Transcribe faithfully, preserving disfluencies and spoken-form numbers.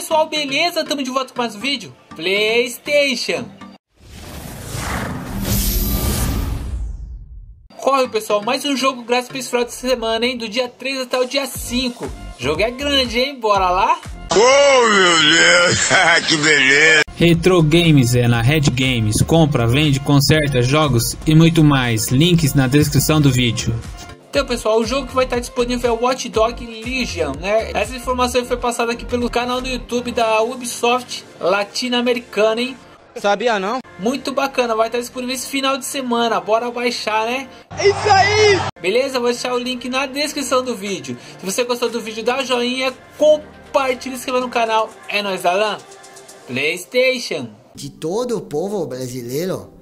pessoal, beleza? Tamo de volta com mais um vídeo PlayStation. Corre, pessoal, mais um jogo grátis para esse final de semana, hein? Do dia três até o dia cinco. O jogo é grande, hein? Bora lá? Oh, meu Deus, que beleza! Retro Games é na Red Games. Compra, vende, conserta, jogos e muito mais. Links na descrição do vídeo. Então, pessoal, o jogo que vai estar disponível é o Watch Dogs Legion, né? Essa informação foi passada aqui pelo canal do YouTube da Ubisoft Latino-Americana, hein? Sabia não? Muito bacana, vai estar disponível esse final de semana. Bora baixar, né? É isso aí! Beleza? Vou deixar o link na descrição do vídeo. Se você gostou do vídeo, dá joinha, compartilha e se inscreva no canal. É nóis, Alan. PlayStation. De todo o povo brasileiro